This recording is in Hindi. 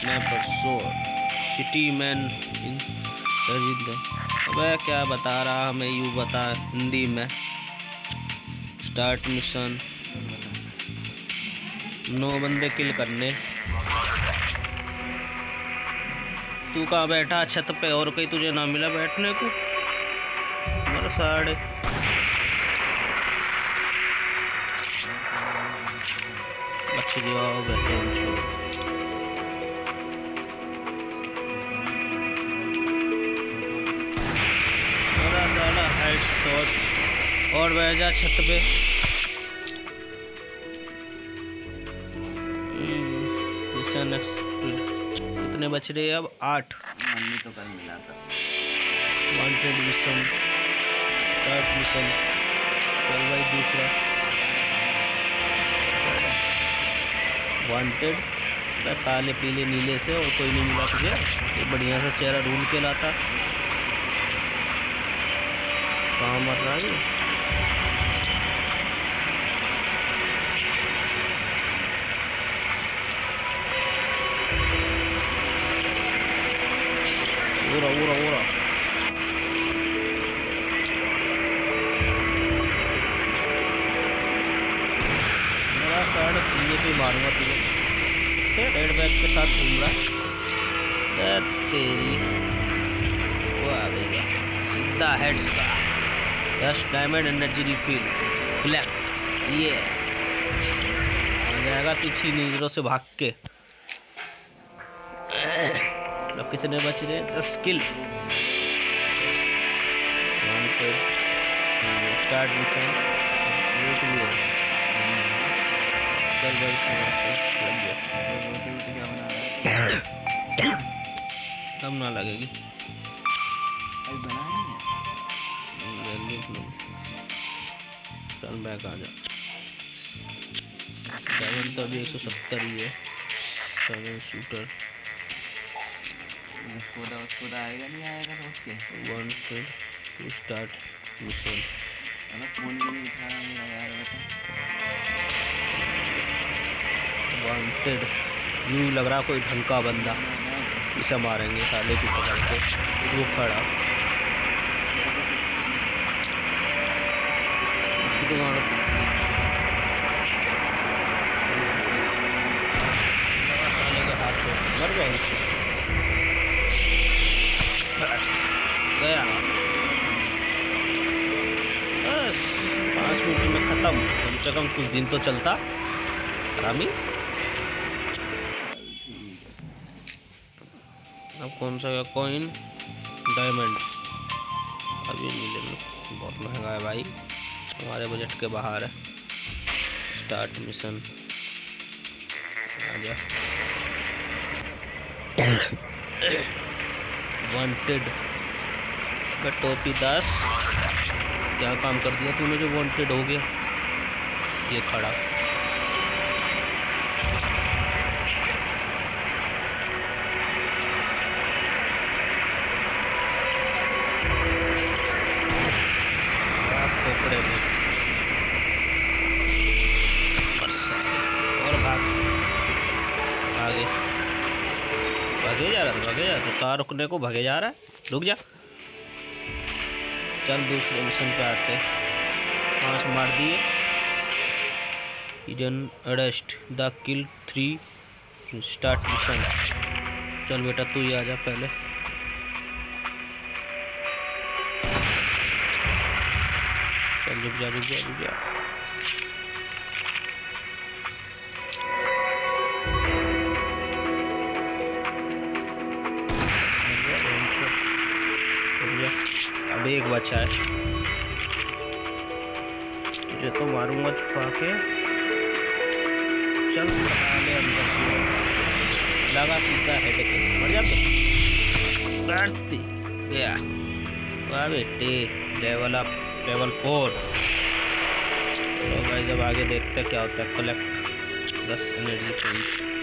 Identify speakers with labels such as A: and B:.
A: Snapper shot, city man in अबे क्या बता रहा हमें, यू बता हिंदी में। स्टार्ट मिशन, 9 बंदे किल करने। तू कहाँ बैठा छत पे, और कहीं तुझे ना मिला बैठने को? मेरा साढ़े बच गया मेरा साला हेड शॉट। और बैठ जा छत पे। मिशन कितने बच रहे हैं अब? 8।
B: मम्मी तो कल मिला था।
A: Wanted mission, start mission. चल भाई दूसरा वांटेड, काले पीले नीले से, और कोई नहीं मिला तुझे? ये बढ़िया सा चेहरा ढूंढ के लाता। कहाँ मर रहा है? उरा उरा उरा। मेरा साइड सीने पे मारूंगा तुझे। रेड बैग के साथ घूम रहा है तेरी, वो आ गई सीधा हेड सा। 10 डायमंड एनर्जी रिफिल कलेक्ट। ये आ जाएगा पीछे नीजरों से भाग के। अब कितने बच रहे? 10 किल। Start mission. चल भाई कम ना लगेगी। चल बैक आ जा। 7 तो अभी 170 ही है। 7 शूटर
B: स्कोडा आएगा नहीं आएगा तो उसके
A: 1 टू स्टार्ट मिशन।
B: फोन भी नहीं उठा रहा मेरा यार,
A: वांटेड। यूँ लग रहा कोई ढंग का बंदा, इसे मारेंगे साले की पकड़ के। वो खड़ा इसकी दुकान साले के हाथ में मर गया। गया बस 5 मिनट में ख़त्म। कम से कम कुछ दिन तो चलता रामी। अब कौन सा कॉइन? डायमंड अभी नहीं ले लो, बहुत महंगा है भाई, हमारे बजट के बाहर है। स्टार्ट मिशन आ जा। वांटेड टोपी 10। क्या काम कर दिया तूने जो वांटेड हो गया? ये खड़ा खोपड़े में। और भाग आगे भागे जा रहा था, भागे जा रहा। कार रुकने को भागे जा रहा है, रुक जा। चल दूसरे मिशन पे आते हैं। 5 मार दिए। Hidden arrest the kill 3 start mission. चल बेटा तू ही आ जा पहले। चल रुक जा रुक जा रुक जा। अब एक बचा है, तुझे तो मारूंगा छुपा के। चल अंदर लगा सीधा हेड पे, मर जाते काटती गया। वाह बेटे, लेवल अप, लेवल 4। तो भाई जब आगे देखते क्या होता है। Collect 10 energy point.